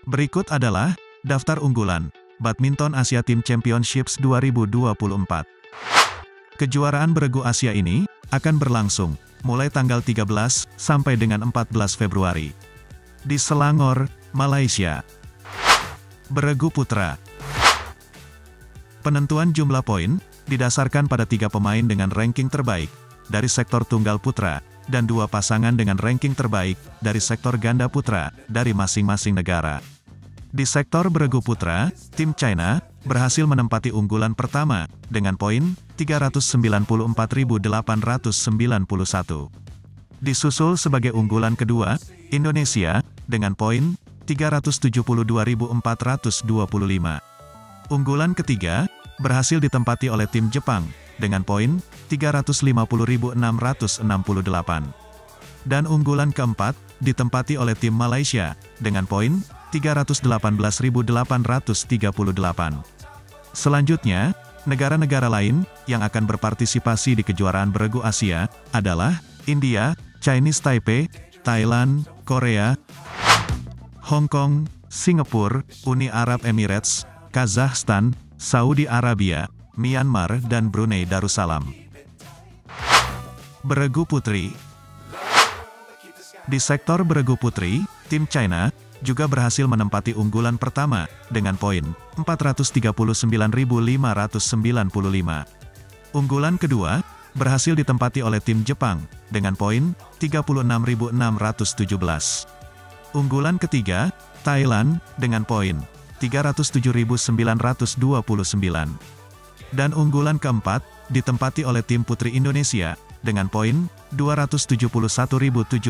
Berikut adalah daftar unggulan Badminton Asia Team Championships 2024. Kejuaraan beregu Asia ini akan berlangsung mulai tanggal 13 sampai dengan 14 Februari di Selangor, Malaysia. Beregu putra. Penentuan jumlah poin didasarkan pada 3 pemain dengan ranking terbaik dari sektor tunggal putra dan 2 pasangan dengan ranking terbaik dari sektor ganda putra dari masing-masing negara. Di sektor beregu putra, tim China berhasil menempati unggulan pertama dengan poin 394.891. Disusul sebagai unggulan kedua, Indonesia dengan poin 372.425. Unggulan ketiga berhasil ditempati oleh tim Jepang dengan poin 350.668. Dan unggulan keempat ditempati oleh tim Malaysia dengan poin 318.838. Selanjutnya, negara-negara lain yang akan berpartisipasi di kejuaraan beregu Asia adalah India, Chinese Taipei, Thailand, Korea, Hong Kong, Singapura, Uni Arab Emirates, Kazakhstan, Saudi Arabia, Myanmar dan Brunei Darussalam. Beregu putri. Di sektor beregu putri, tim China juga berhasil menempati unggulan pertama dengan poin 439.595. Unggulan kedua berhasil ditempati oleh tim Jepang dengan poin 36.617. Unggulan ketiga, Thailand dengan poin 307.929. Dan unggulan keempat ditempati oleh tim putri Indonesia dengan poin 271.754.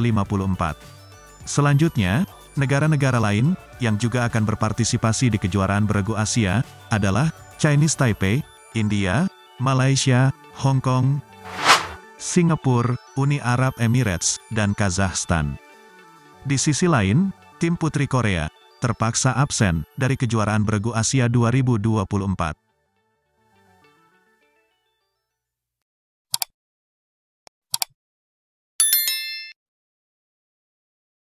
Selanjutnya, negara-negara lain yang juga akan berpartisipasi di kejuaraan beregu Asia adalah Chinese Taipei, India, Malaysia, Hong Kong, Singapura, Uni Arab Emirates, dan Kazakhstan. Di sisi lain, tim putri Korea terpaksa absen dari kejuaraan beregu Asia 2024.